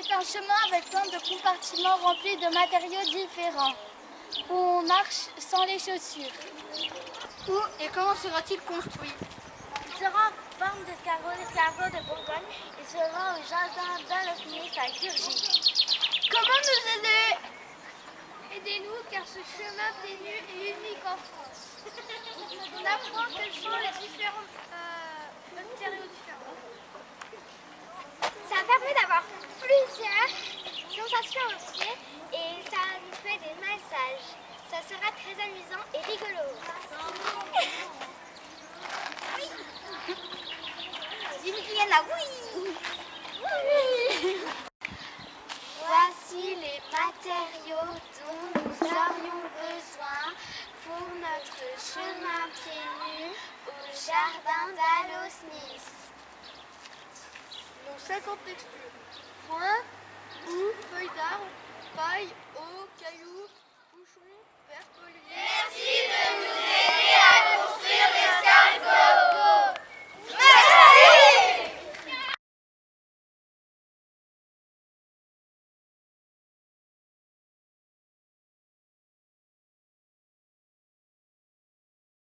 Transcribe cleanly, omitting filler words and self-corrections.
C'est un chemin avec plein de compartiments remplis de matériaux différents, où on marche sans les chaussures. Où et comment sera-t-il construit? Il sera en forme l'escargot de Bourgogne et sera au jardin d'Alosnis à Curgy. Comment nous aider? Aidez-nous car ce chemin ténu est unique en France. On apprend quels sont les différents matériaux différents. Ça permet d'avoir plusieurs sensations aux pieds et ça nous fait des massages. Ça sera très amusant et rigolo. Oui. Voici les matériaux dont nous aurions besoin pour notre chemin pieds nus au jardin d'Alosnis. Nos 50 textures. Foin, boue, feuilles d'arbre, paille, eau,